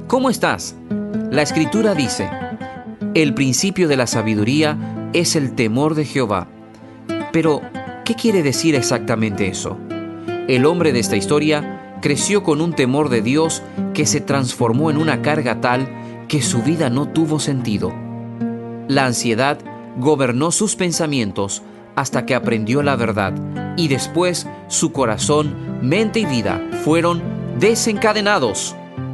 ¿Cómo estás? La Escritura dice: el principio de la sabiduría es el temor de Jehová. Pero, ¿qué quiere decir exactamente eso? El hombre de esta historia creció con un temor de Dios que se transformó en una carga tal que su vida no tuvo sentido. La ansiedad gobernó sus pensamientos hasta que aprendió la verdad, y después su corazón, mente y vida fueron desencadenados.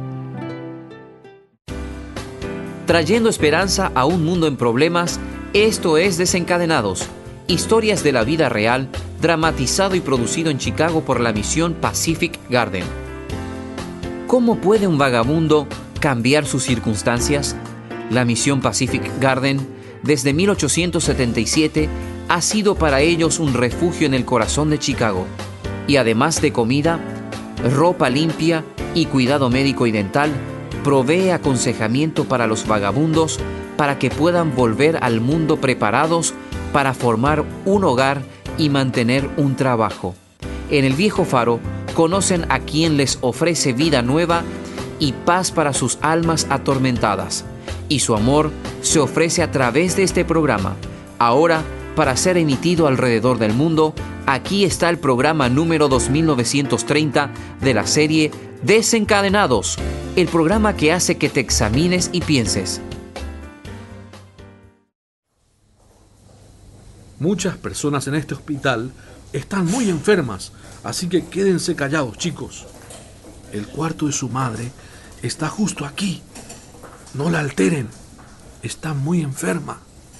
Trayendo esperanza a un mundo en problemas, esto es Desencadenados. Historias de la vida real, dramatizado y producido en Chicago por la misión Pacific Garden. ¿Cómo puede un vagabundo cambiar sus circunstancias? La misión Pacific Garden, desde 1877, ha sido para ellos un refugio en el corazón de Chicago. Y además de comida, ropa limpia y cuidado médico y dental, provee aconsejamiento para los vagabundos para que puedan volver al mundo preparados para formar un hogar y mantener un trabajo. En el Viejo Faro conocen a quien les ofrece vida nueva y paz para sus almas atormentadas. Y su amor se ofrece a través de este programa. Ahora, para ser emitido alrededor del mundo, aquí está el programa número 2930 de la serie Desencadenados, el programa que hace que te examines y pienses. Muchas personas en este hospital están muy enfermas, así que quédense callados, chicos. El cuarto de su madre está justo aquí. No la alteren. Está muy enferma.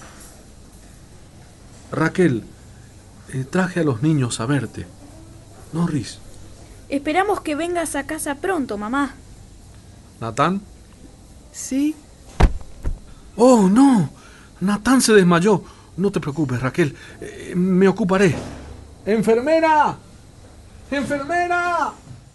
Raquel, traje a los niños a verte. Norris. Esperamos que vengas a casa pronto, mamá. ¿Natán? Sí. ¡Oh, no! Natán se desmayó. No te preocupes, Raquel. Me ocuparé. ¡Enfermera! ¡Enfermera!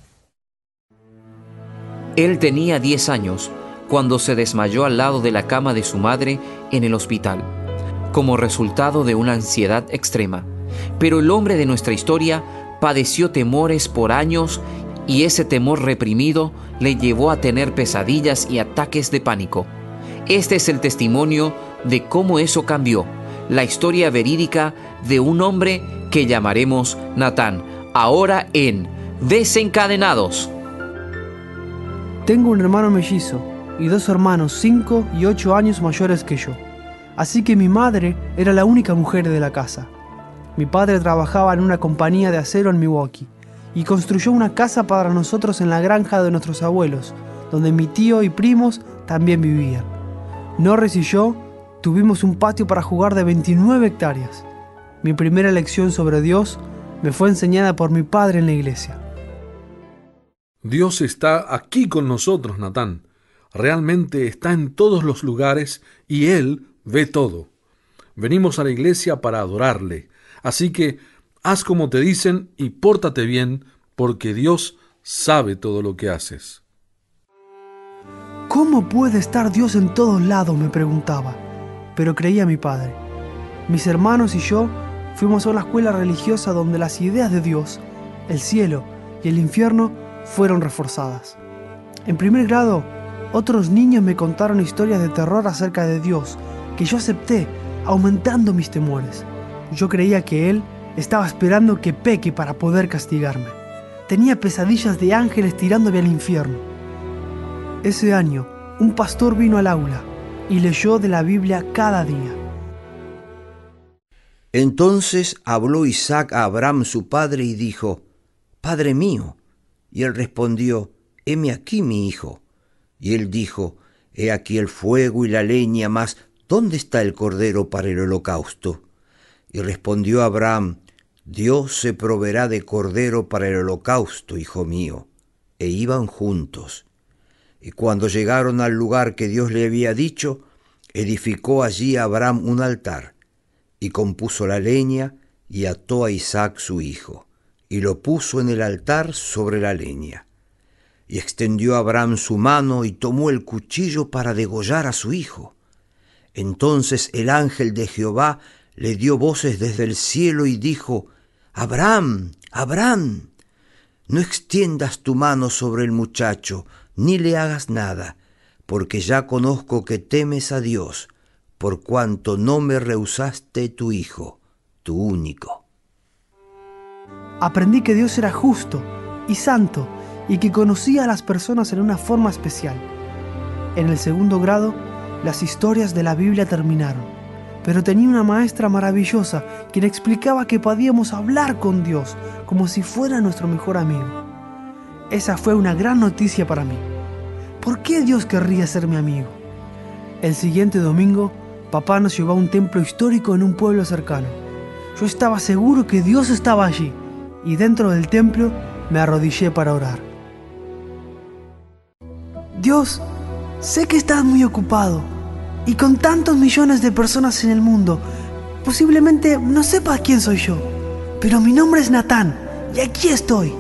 Él tenía 10 años cuando se desmayó al lado de la cama de su madre en el hospital, como resultado de una ansiedad extrema. Pero el hombre de nuestra historia padeció temores por años y ese temor reprimido le llevó a tener pesadillas y ataques de pánico. Este es el testimonio de cómo eso cambió, la historia verídica de un hombre que llamaremos Natán, ahora en Desencadenados. Tengo un hermano mellizo y 2 hermanos 5 y 8 años mayores que yo. Así que mi madre era la única mujer de la casa. Mi padre trabajaba en una compañía de acero en Milwaukee y construyó una casa para nosotros en la granja de nuestros abuelos, donde mi tío y primos también vivían. Norris y yo tuvimos un patio para jugar de 29 hectáreas. Mi primera lección sobre Dios me fue enseñada por mi padre en la iglesia. Dios está aquí con nosotros, Natán. Realmente está en todos los lugares y Él ve todo. Venimos a la iglesia para adorarle. Así que haz como te dicen y pórtate bien, porque Dios sabe todo lo que haces. ¿Cómo puede estar Dios en todos lados?, me preguntaba, pero creía a mi padre. Mis hermanos y yo fuimos a una escuela religiosa donde las ideas de Dios, el cielo y el infierno fueron reforzadas. En primer grado, otros niños me contaron historias de terror acerca de Dios, que yo acepté, aumentando mis temores. Yo creía que Él estaba esperando que peque para poder castigarme. Tenía pesadillas de ángeles tirándome al infierno. Ese año, un pastor vino al aula y leyó de la Biblia cada día. Entonces habló Isaac a Abraham su padre y dijo: «Padre mío». Y él respondió: «Heme aquí, mi hijo». Y él dijo: «He aquí el fuego y la leña, mas ¿dónde está el cordero para el holocausto?». Y respondió Abraham: «Dios se proveerá de cordero para el holocausto, hijo mío». E iban juntos. Y cuando llegaron al lugar que Dios le había dicho, edificó allí Abraham un altar, y compuso la leña, y ató a Isaac su hijo, y lo puso en el altar sobre la leña. Y extendió Abraham su mano, y tomó el cuchillo para degollar a su hijo. Entonces el ángel de Jehová le dio voces desde el cielo y dijo: «Abraham, Abraham, no extiendas tu mano sobre el muchacho, ni le hagas nada, porque ya conozco que temes a Dios, por cuanto no me rehusaste tu Hijo, tu único. Aprendí que Dios era justo y santo y que conocía a las personas en una forma especial. En el 2º grado, las historias de la Biblia terminaron, pero tenía una maestra maravillosa quien explicaba que podíamos hablar con Dios como si fuera nuestro mejor amigo. Esa fue una gran noticia para mí. ¿Por qué Dios querría ser mi amigo? El siguiente domingo, papá nos llevó a un templo histórico en un pueblo cercano. Yo estaba seguro que Dios estaba allí, y dentro del templo me arrodillé para orar. Dios, sé que estás muy ocupado, y con tantos millones de personas en el mundo, posiblemente no sepas quién soy yo, pero mi nombre es Natán, y aquí estoy.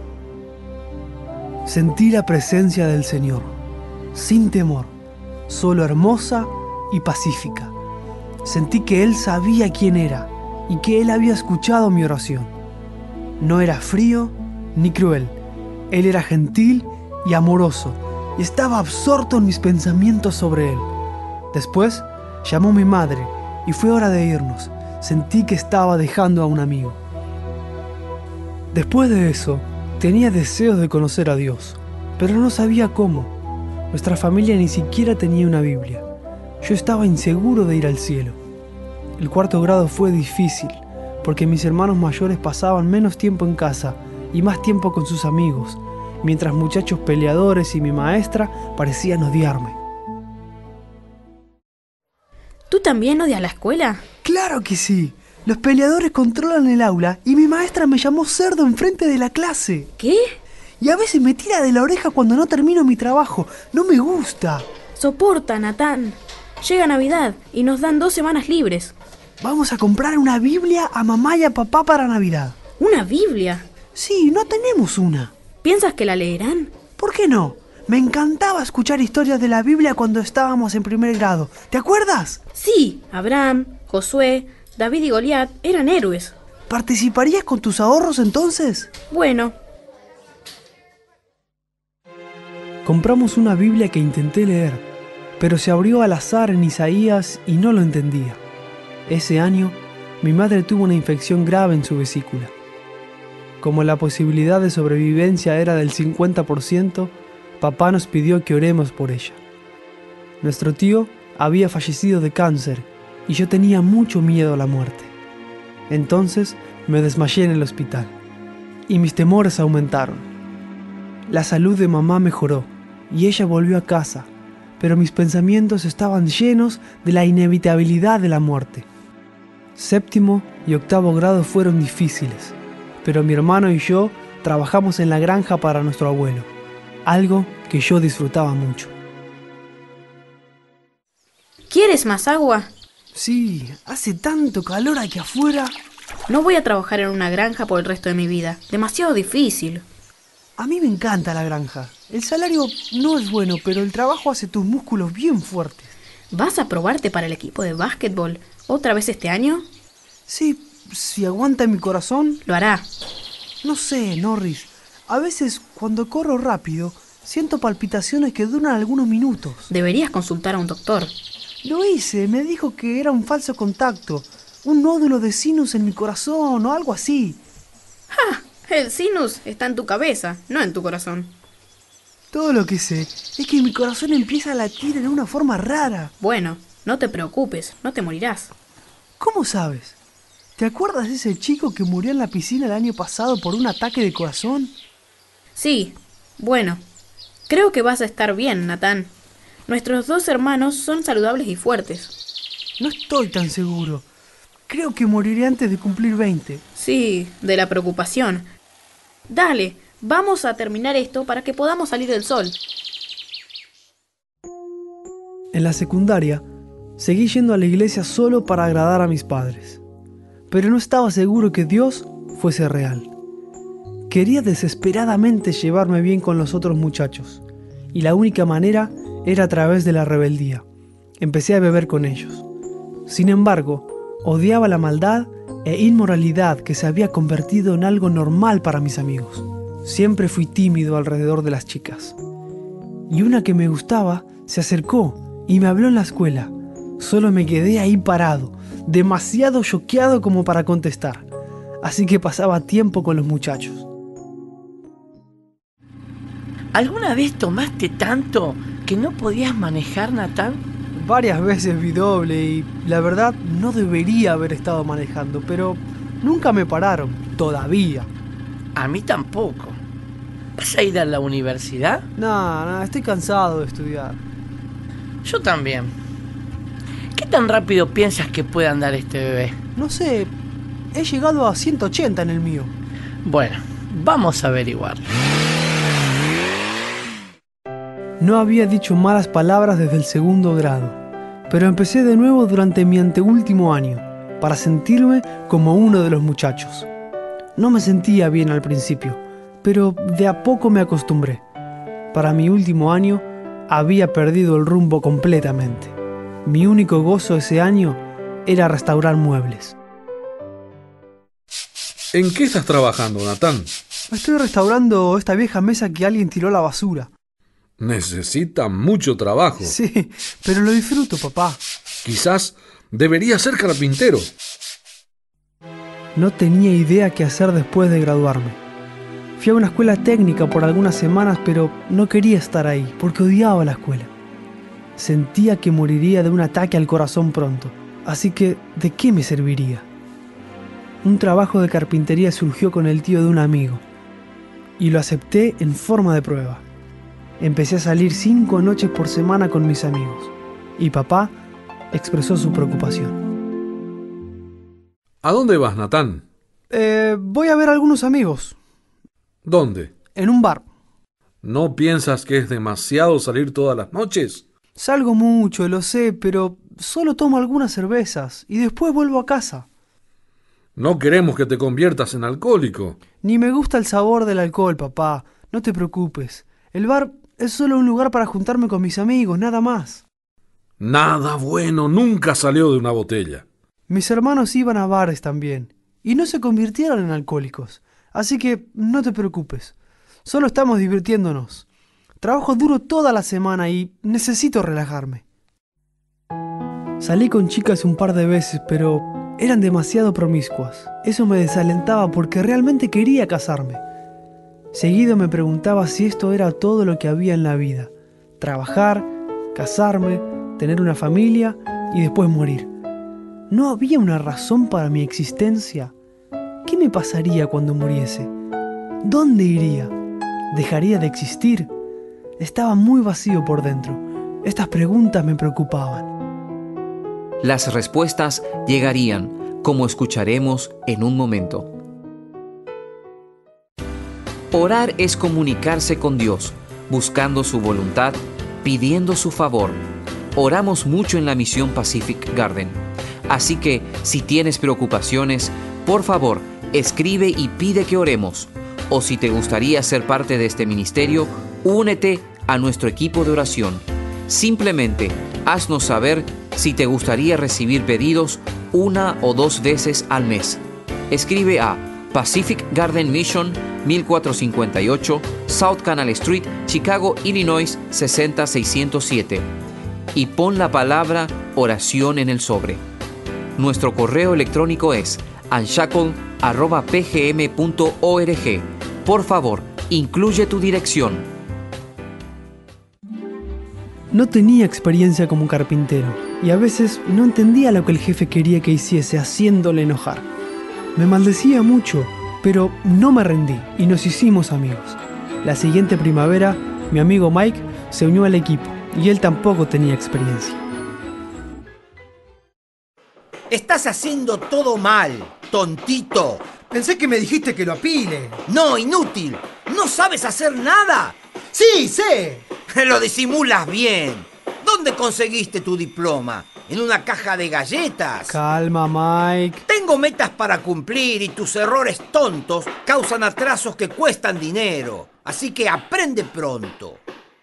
Sentí la presencia del Señor, sin temor, solo hermosa y pacífica. Sentí que Él sabía quién era y que Él había escuchado mi oración. No era frío ni cruel, Él era gentil y amoroso y estaba absorto en mis pensamientos sobre Él. Después llamó mi madre y fue hora de irnos. Sentí que estaba dejando a un amigo. Después de eso, tenía deseos de conocer a Dios, pero no sabía cómo. Nuestra familia ni siquiera tenía una Biblia. Yo estaba inseguro de ir al cielo. El 4º grado fue difícil, porque mis hermanos mayores pasaban menos tiempo en casa y más tiempo con sus amigos, mientras muchachos peleadores y mi maestra parecían odiarme. ¿Tú también odias la escuela? ¡Claro que sí! Los peleadores controlan el aula y mi maestra me llamó cerdo enfrente de la clase. ¿Qué? Y a veces me tira de la oreja cuando no termino mi trabajo. No me gusta. Soporta, Natán. Llega Navidad y nos dan 2 semanas libres. Vamos a comprar una Biblia a mamá y a papá para Navidad. ¿Una Biblia? Sí, no tenemos una. ¿Piensas que la leerán? ¿Por qué no? Me encantaba escuchar historias de la Biblia cuando estábamos en 1er grado. ¿Te acuerdas? Sí, Abraham, Josué, David y Goliat eran héroes. ¿Participarías con tus ahorros entonces? Bueno. Compramos una Biblia que intenté leer, pero se abrió al azar en Isaías y no lo entendía. Ese año, mi madre tuvo una infección grave en su vesícula. Como la posibilidad de sobrevivencia era del 50%, papá nos pidió que oremos por ella. Nuestro tío había fallecido de cáncer y yo tenía mucho miedo a la muerte. Entonces me desmayé en el hospital y mis temores aumentaron. La salud de mamá mejoró y ella volvió a casa, pero mis pensamientos estaban llenos de la inevitabilidad de la muerte. 7º y 8º grado fueron difíciles, pero mi hermano y yo trabajamos en la granja para nuestro abuelo, algo que yo disfrutaba mucho. ¿Quieres más agua? Sí, hace tanto calor aquí afuera. No voy a trabajar en una granja por el resto de mi vida. Demasiado difícil. A mí me encanta la granja. El salario no es bueno, pero el trabajo hace tus músculos bien fuertes. ¿Vas a probarte para el equipo de básquetbol otra vez este año? Sí, si aguanta mi corazón. Lo hará. No sé, Norris. A veces, cuando corro rápido, siento palpitaciones que duran algunos minutos. Deberías consultar a un doctor. Lo hice, me dijo que era un falso contacto, un nódulo de sinus en mi corazón o algo así. ¡Ja! El sinus está en tu cabeza, no en tu corazón. Todo lo que sé es que mi corazón empieza a latir en una forma rara. Bueno, no te preocupes, no te morirás. ¿Cómo sabes? ¿Te acuerdas de ese chico que murió en la piscina el año pasado por un ataque de corazón? Sí, bueno, creo que vas a estar bien, Natán. Nuestros 2 hermanos son saludables y fuertes. No estoy tan seguro. Creo que moriré antes de cumplir 20. Sí, de la preocupación. Dale, vamos a terminar esto para que podamos salir del sol. En la secundaria, seguí yendo a la iglesia solo para agradar a mis padres. Pero no estaba seguro que Dios fuese real. Quería desesperadamente llevarme bien con los otros muchachos, y la única manera era a través de la rebeldía. Empecé a beber con ellos. Sin embargo, odiaba la maldad e inmoralidad que se había convertido en algo normal para mis amigos. Siempre fui tímido alrededor de las chicas. y una que me gustaba se acercó y me habló en la escuela. Solo me quedé ahí parado, demasiado choqueado como para contestar. Así que pasaba tiempo con los muchachos. ¿Alguna vez tomaste tanto que no podías manejar, Natán? Varias veces vi doble y la verdad no debería haber estado manejando, pero nunca me pararon, todavía. A mí tampoco. ¿Vas a ir a la universidad? No, estoy cansado de estudiar. Yo también. ¿Qué tan rápido piensas que puede andar este bebé? No sé, he llegado a 180 en el mío. Bueno, vamos a averiguar. No había dicho malas palabras desde el segundo grado, pero empecé de nuevo durante mi anteúltimo año, para sentirme como uno de los muchachos. No me sentía bien al principio, pero de a poco me acostumbré. Para mi último año, había perdido el rumbo completamente. Mi único gozo ese año era restaurar muebles. ¿En qué estás trabajando, Natán? Estoy restaurando esta vieja mesa que alguien tiró a la basura. Necesita mucho trabajo. Sí, pero lo disfruto, papá. Quizás debería ser carpintero. No tenía idea qué hacer después de graduarme. Fui a una escuela técnica por algunas semanas, pero no quería estar ahí, porque odiaba la escuela. Sentía que moriría de un ataque al corazón pronto, así que ¿de qué me serviría? Un trabajo de carpintería surgió con el tío de un amigo, y lo acepté en forma de prueba. Empecé a salir 5 noches por semana con mis amigos, y papá expresó su preocupación. ¿A dónde vas, Natán? Voy a ver a algunos amigos. ¿Dónde? En un bar. ¿No piensas que es demasiado salir todas las noches? Salgo mucho, lo sé, pero solo tomo algunas cervezas y después vuelvo a casa. No queremos que te conviertas en alcohólico. Ni me gusta el sabor del alcohol, papá. No te preocupes. El bar es solo un lugar para juntarme con mis amigos, nada más. Nada bueno nunca salió de una botella. Mis hermanos iban a bares también, y no se convirtieron en alcohólicos. Así que no te preocupes. Solo estamos divirtiéndonos. Trabajo duro toda la semana y necesito relajarme. Salí con chicas un par de veces, pero eran demasiado promiscuas. Eso me desalentaba porque realmente quería casarme. Seguido me preguntaba si esto era todo lo que había en la vida. Trabajar, casarme, tener una familia y después morir. ¿No había una razón para mi existencia? ¿Qué me pasaría cuando muriese? ¿Dónde iría? ¿Dejaría de existir? Estaba muy vacío por dentro. Estas preguntas me preocupaban. Las respuestas llegarían, como escucharemos en un momento. Orar es comunicarse con Dios, buscando su voluntad, pidiendo su favor. Oramos mucho en la misión Pacific Garden. Así que, si tienes preocupaciones, por favor, escribe y pide que oremos. O si te gustaría ser parte de este ministerio, únete a nuestro equipo de oración. Simplemente, haznos saber si te gustaría recibir pedidos 1 o 2 veces al mes. Escribe a Pacific Garden Mission, 1458 South Canal Street, Chicago, Illinois 60607 y pon la palabra oración en el sobre. Nuestro correo electrónico es unshackle@pgm.org. Por favor, incluye tu dirección. No tenía experiencia como carpintero y a veces no entendía lo que el jefe quería que hiciese, haciéndole enojar. Me maldecía mucho, pero no me rendí y nos hicimos amigos. La siguiente primavera, mi amigo Mike se unió al equipo y él tampoco tenía experiencia. Estás haciendo todo mal, tontito. Pensé que me dijiste que lo apile. No, inútil. ¿No sabes hacer nada? Sí, sé. Lo disimulas bien. ¿Dónde conseguiste tu diploma? ¿En una caja de galletas? Calma, Mike. Tengo metas para cumplir y tus errores tontos causan atrasos que cuestan dinero. Así que aprende pronto.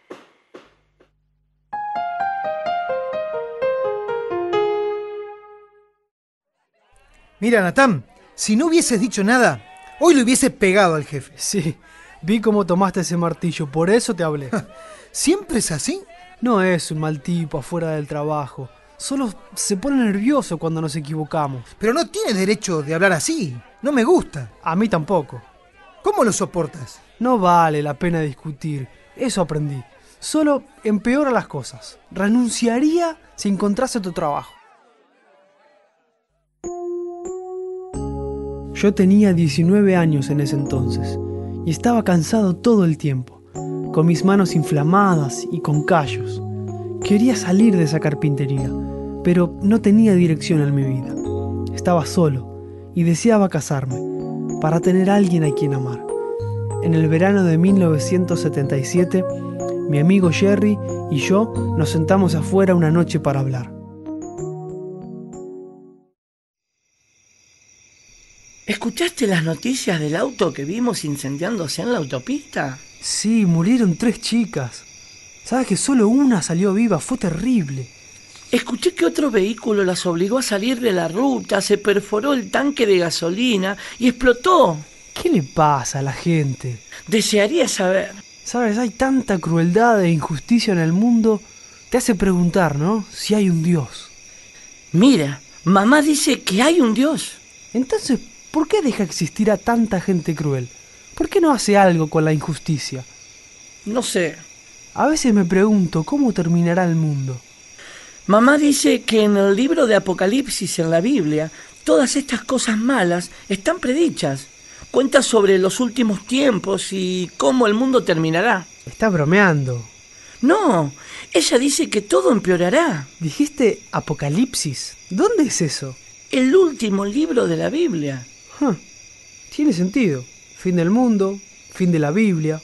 Mira, Natán, si no hubieses dicho nada, hoy le hubiese pegado al jefe. Sí, vi cómo tomaste ese martillo, por eso te hablé. ¿Siempre es así? No es un mal tipo afuera del trabajo. Solo se pone nervioso cuando nos equivocamos. Pero no tiene derecho de hablar así. No me gusta. A mí tampoco. ¿Cómo lo soportas? No vale la pena discutir. Eso aprendí. Solo empeora las cosas. Renunciaría si encontrase otro trabajo. Yo tenía 19 años en ese entonces y estaba cansado todo el tiempo, con mis manos inflamadas y con callos. Quería salir de esa carpintería, pero no tenía dirección en mi vida. Estaba solo y deseaba casarme para tener a alguien a quien amar. En el verano de 1977, mi amigo Jerry y yo nos sentamos afuera una noche para hablar. ¿Escuchaste las noticias del auto que vimos incendiándose en la autopista? Sí, murieron 3 chicas. ¿Sabes que solo una salió viva? Fue terrible. Escuché que otro vehículo las obligó a salir de la ruta, se perforó el tanque de gasolina y explotó. ¿Qué le pasa a la gente? Desearía saber. ¿Sabes? Hay tanta crueldad e injusticia en el mundo. Te hace preguntar, ¿no? Si hay un Dios. Mira, mamá dice que hay un Dios. Entonces, ¿por qué deja existir a tanta gente cruel? ¿Por qué no hace algo con la injusticia? No sé. A veces me pregunto cómo terminará el mundo. Mamá dice que en el libro de Apocalipsis en la Biblia, todas estas cosas malas están predichas. Cuenta sobre los últimos tiempos y cómo el mundo terminará. Estás bromeando. No, ella dice que todo empeorará. Dijiste Apocalipsis. ¿Dónde es eso? El último libro de la Biblia. Tiene sentido. Fin del mundo, fin de la Biblia.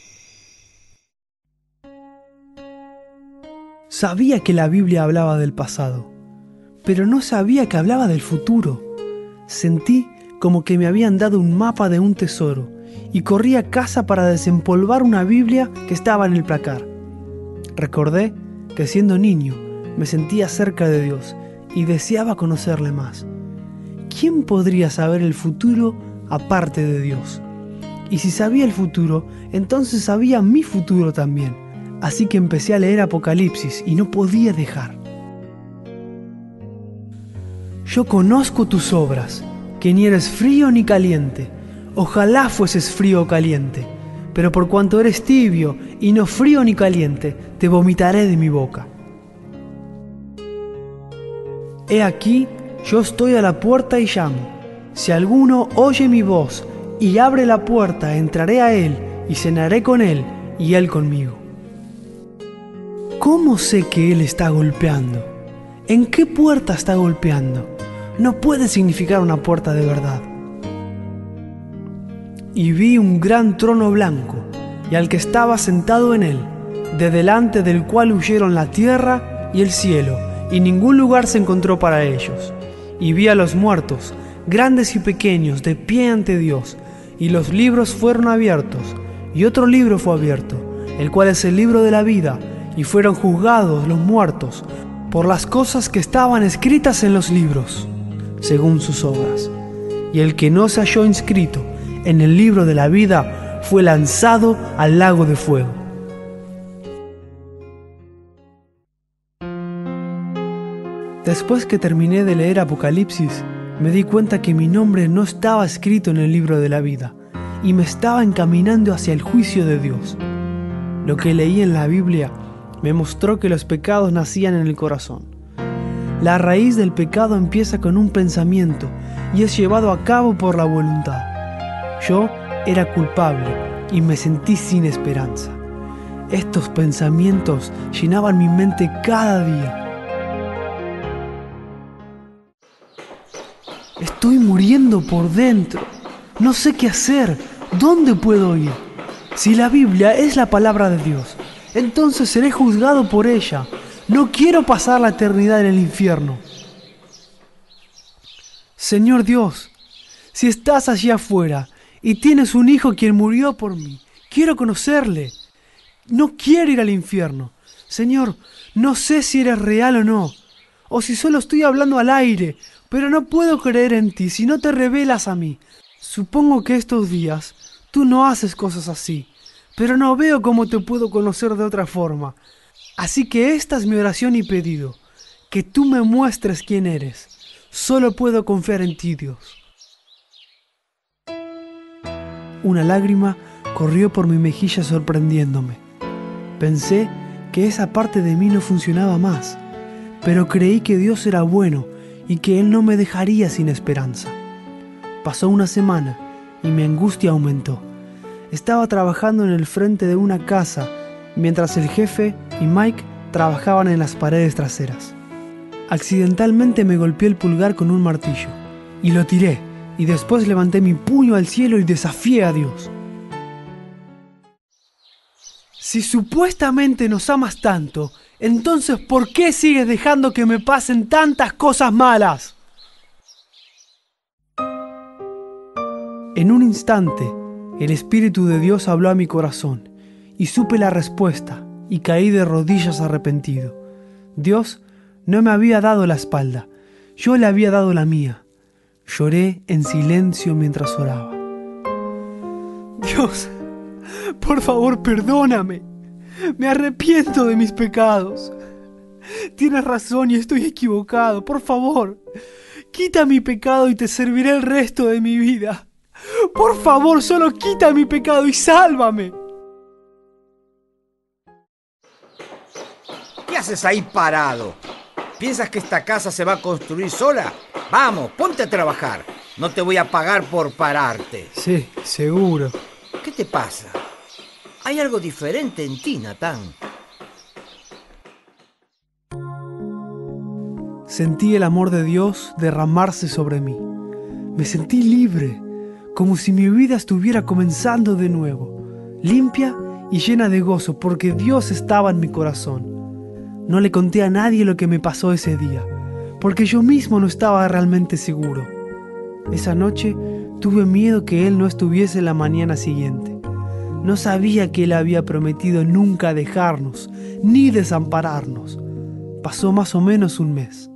Sabía que la Biblia hablaba del pasado, pero no sabía que hablaba del futuro. Sentí como que me habían dado un mapa de un tesoro y corrí a casa para desempolvar una Biblia que estaba en el placar. Recordé que siendo niño me sentía cerca de Dios y deseaba conocerle más. ¿Quién podría saber el futuro aparte de Dios? Y si sabía el futuro, entonces sabía mi futuro también. Así que empecé a leer Apocalipsis y no podía dejar. Yo conozco tus obras, que ni eres frío ni caliente. Ojalá fueses frío o caliente, pero por cuanto eres tibio y no frío ni caliente, te vomitaré de mi boca. He aquí, yo estoy a la puerta y llamo. Si alguno oye mi voz y abre la puerta, entraré a él y cenaré con él y él conmigo. ¿Cómo sé que él está golpeando? ¿En qué puerta está golpeando? No puede significar una puerta de verdad. Y vi un gran trono blanco, y al que estaba sentado en él, de delante del cual huyeron la tierra y el cielo, y ningún lugar se encontró para ellos. Y vi a los muertos, grandes y pequeños, de pie ante Dios, y los libros fueron abiertos, y otro libro fue abierto, el cual es el libro de la vida, y fueron juzgados los muertos por las cosas que estaban escritas en los libros, según sus obras. Y el que no se halló inscrito en el libro de la vida fue lanzado al lago de fuego. Después que terminé de leer Apocalipsis, me di cuenta que mi nombre no estaba escrito en el libro de la vida y me estaba encaminando hacia el juicio de Dios. Lo que leí en la Biblia me mostró que los pecados nacían en el corazón. La raíz del pecado empieza con un pensamiento y es llevado a cabo por la voluntad. Yo era culpable y me sentí sin esperanza. Estos pensamientos llenaban mi mente cada día. Estoy muriendo por dentro. No sé qué hacer. ¿Dónde puedo ir? Si la Biblia es la palabra de Dios, entonces seré juzgado por ella. No quiero pasar la eternidad en el infierno. Señor Dios, si estás allí afuera y tienes un hijo quien murió por mí, quiero conocerle. No quiero ir al infierno. Señor, no sé si eres real o no, o si solo estoy hablando al aire, pero no puedo creer en ti si no te revelas a mí. Supongo que estos días tú no haces cosas así, pero no veo cómo te puedo conocer de otra forma. Así que esta es mi oración y pedido, que tú me muestres quién eres. Solo puedo confiar en ti, Dios. Una lágrima corrió por mi mejilla sorprendiéndome. Pensé que esa parte de mí no funcionaba más, pero creí que Dios era bueno y que Él no me dejaría sin esperanza. Pasó una semana y mi angustia aumentó. Estaba trabajando en el frente de una casa, mientras el jefe y Mike trabajaban en las paredes traseras. Accidentalmente me golpeé el pulgar con un martillo y lo tiré, y después levanté mi puño al cielo y desafié a Dios. Si supuestamente nos amas tanto, entonces ¿por qué sigues dejando que me pasen tantas cosas malas? En un instante, el Espíritu de Dios habló a mi corazón, y supe la respuesta, y caí de rodillas arrepentido. Dios no me había dado la espalda, yo le había dado la mía. Lloré en silencio mientras oraba. Dios, por favor, perdóname. Me arrepiento de mis pecados. Tienes razón y estoy equivocado. Por favor, quita mi pecado y te serviré el resto de mi vida. Por favor, solo quita mi pecado y sálvame. ¿Qué haces ahí parado? ¿Piensas que esta casa se va a construir sola? Vamos, ponte a trabajar. No te voy a pagar por pararte. Sí, seguro. ¿Qué te pasa? Hay algo diferente en ti, Natán. Sentí el amor de Dios derramarse sobre mí. Me sentí libre, como si mi vida estuviera comenzando de nuevo, limpia y llena de gozo, porque Dios estaba en mi corazón. No le conté a nadie lo que me pasó ese día, porque yo mismo no estaba realmente seguro. Esa noche tuve miedo que Él no estuviese la mañana siguiente. No sabía que Él había prometido nunca dejarnos, ni desampararnos. Pasó más o menos un mes.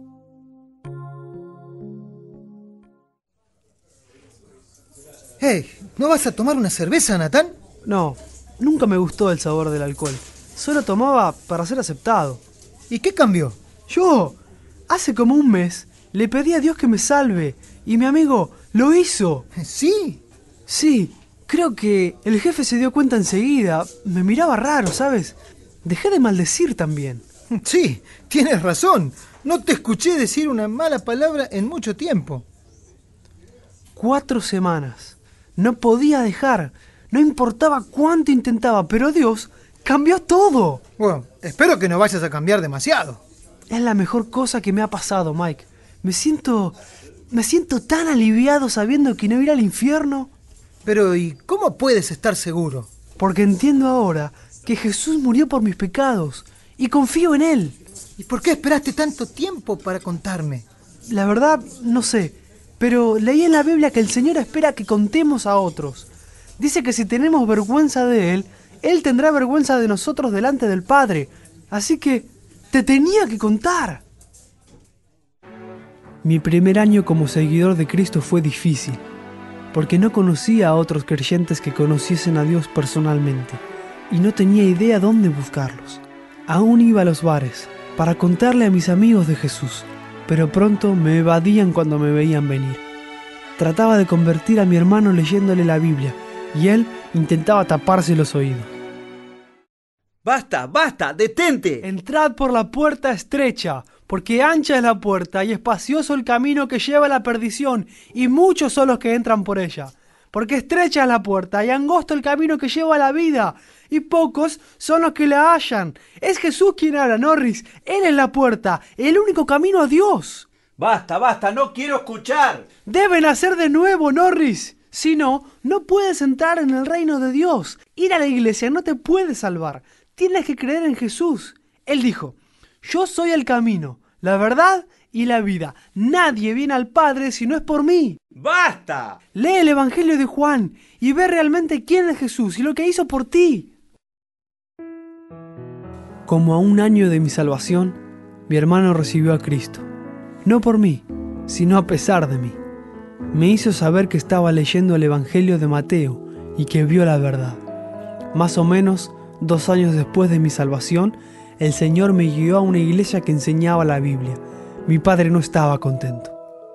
Hey, ¿no vas a tomar una cerveza, Natán? No, nunca me gustó el sabor del alcohol. Solo tomaba para ser aceptado. ¿Y qué cambió? Yo, hace como un mes, le pedí a Dios que me salve, y mi amigo lo hizo. ¿Sí? Sí, creo que el jefe se dio cuenta enseguida. Me miraba raro, ¿sabes? Dejé de maldecir también. Sí, tienes razón. No te escuché decir una mala palabra en mucho tiempo. 4 semanas. No podía dejar. No importaba cuánto intentaba, pero Dios cambió todo. Bueno, espero que no vayas a cambiar demasiado. Es la mejor cosa que me ha pasado, Mike. Me siento tan aliviado sabiendo que no iré al infierno. Pero, ¿y cómo puedes estar seguro? Porque entiendo ahora que Jesús murió por mis pecados y confío en Él. ¿Y por qué esperaste tanto tiempo para contarme? La verdad, no sé, pero leí en la Biblia que el Señor espera que contemos a otros. Dice que si tenemos vergüenza de Él, Él tendrá vergüenza de nosotros delante del Padre. Así que te tenía que contar. Mi primer año como seguidor de Cristo fue difícil, porque no conocía a otros creyentes que conociesen a Dios personalmente, y no tenía idea dónde buscarlos. Aún iba a los bares para contarle a mis amigos de Jesús, pero pronto me evadían cuando me veían venir. Trataba de convertir a mi hermano leyéndole la Biblia, y él intentaba taparse los oídos. ¡Basta, basta! ¡Detente! Entrad por la puerta estrecha, porque ancha es la puerta y espacioso el camino que lleva a la perdición, y muchos son los que entran por ella. Porque estrecha es la puerta y angosto el camino que lleva a la vida, y pocos son los que la hallan. Es Jesús quien habla, Norris. Él es la puerta, el único camino a Dios. ¡Basta, basta! ¡No quiero escuchar! Deben nacer de nuevo, Norris. Si no, no puedes entrar en el reino de Dios. Ir a la iglesia no te puede salvar. Tienes que creer en Jesús. Él dijo: yo soy el camino, la verdad y la vida. Nadie viene al Padre si no es por mí. ¡Basta! Lee el Evangelio de Juan y ve realmente quién es Jesús y lo que hizo por ti. Como a un año de mi salvación, mi hermano recibió a Cristo. No por mí, sino a pesar de mí. Me hizo saber que estaba leyendo el Evangelio de Mateo y que vio la verdad. Más o menos 2 años después de mi salvación, el Señor me guió a una iglesia que enseñaba la Biblia. Mi padre no estaba contento.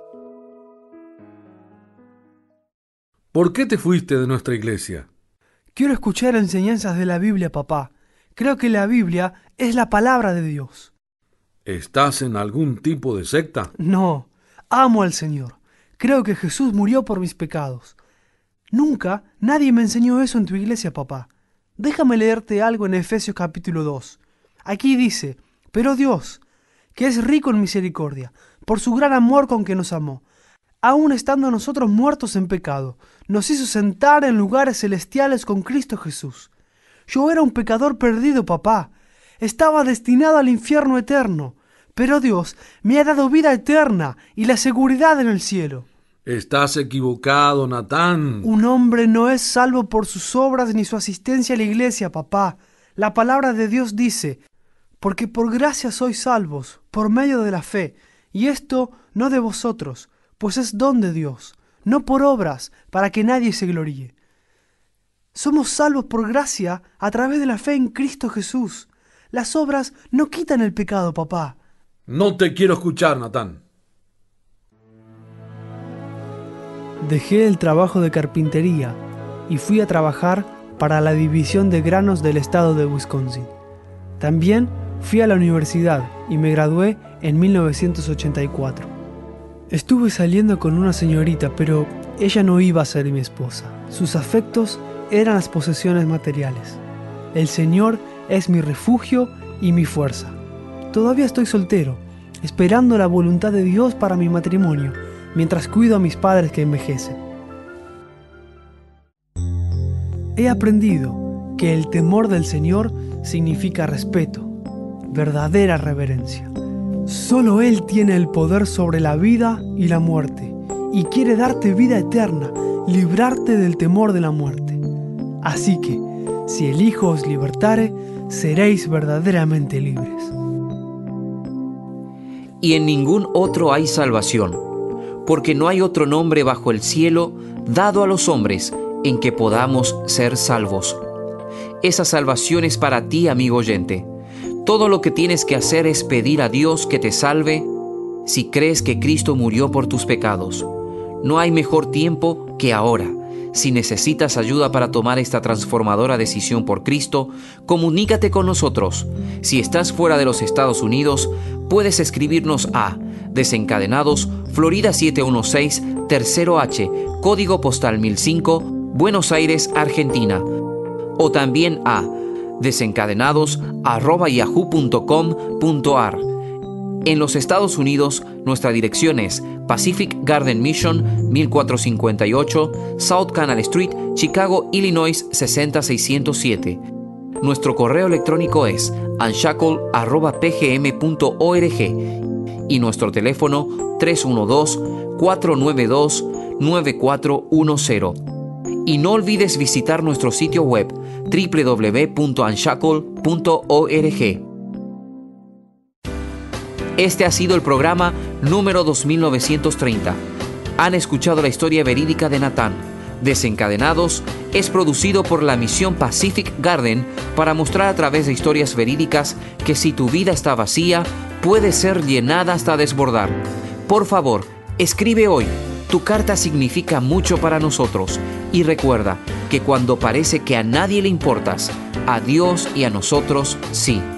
¿Por qué te fuiste de nuestra iglesia? Quiero escuchar enseñanzas de la Biblia, papá. Creo que la Biblia es la palabra de Dios. ¿Estás en algún tipo de secta? No, amo al Señor. Creo que Jesús murió por mis pecados. Nunca nadie me enseñó eso en tu iglesia, papá. Déjame leerte algo en Efesios capítulo 2. Aquí dice: pero Dios, que es rico en misericordia, por su gran amor con que nos amó, aun estando nosotros muertos en pecado, nos hizo sentar en lugares celestiales con Cristo Jesús. Yo era un pecador perdido, papá. Estaba destinado al infierno eterno, pero Dios me ha dado vida eterna y la seguridad en el cielo. Estás equivocado, Natán. Un hombre no es salvo por sus obras ni su asistencia a la iglesia, papá. La palabra de Dios dice: porque por gracia sois salvos, por medio de la fe, y esto no de vosotros, pues es don de Dios, no por obras, para que nadie se gloríe. Somos salvos por gracia a través de la fe en Cristo Jesús. Las obras no quitan el pecado, papá. No te quiero escuchar, Natán. Dejé el trabajo de carpintería y fui a trabajar para la división de granos del estado de Wisconsin. También fui a la universidad y me gradué en 1984. Estuve saliendo con una señorita, pero ella no iba a ser mi esposa. Sus afectos eran las posesiones materiales. El Señor es mi refugio y mi fuerza. Todavía estoy soltero, esperando la voluntad de Dios para mi matrimonio, mientras cuido a mis padres que envejecen. He aprendido que el temor del Señor significa respeto, verdadera reverencia. Solo Él tiene el poder sobre la vida y la muerte, y quiere darte vida eterna, librarte del temor de la muerte. Así que, si el Hijo os libertare, seréis verdaderamente libres. Y en ningún otro hay salvación, porque no hay otro nombre bajo el cielo dado a los hombres en que podamos ser salvos. Esa salvación es para ti, amigo oyente. Todo lo que tienes que hacer es pedir a Dios que te salve si crees que Cristo murió por tus pecados. No hay mejor tiempo que ahora. Si necesitas ayuda para tomar esta transformadora decisión por Cristo, comunícate con nosotros. Si estás fuera de los Estados Unidos, puedes escribirnos a Desencadenados, Florida 716, Tercero H, Código Postal 1005, Buenos Aires, Argentina. O también a desencadenados@yahoo.com.ar. En los Estados Unidos, nuestra dirección es Pacific Garden Mission, 1458, South Canal Street, Chicago, Illinois 60607. Nuestro correo electrónico es unshackle@pgm.org y nuestro teléfono 312-492-9410. Y no olvides visitar nuestro sitio web www.unshackle.org. Este ha sido el programa número 2930. Han escuchado la historia verídica de Natán. Desencadenados es producido por la Misión Pacific Garden para mostrar a través de historias verídicas que si tu vida está vacía, puede ser llenada hasta desbordar. Por favor, escribe hoy. Tu carta significa mucho para nosotros. Y recuerda que cuando parece que a nadie le importas, a Dios y a nosotros sí.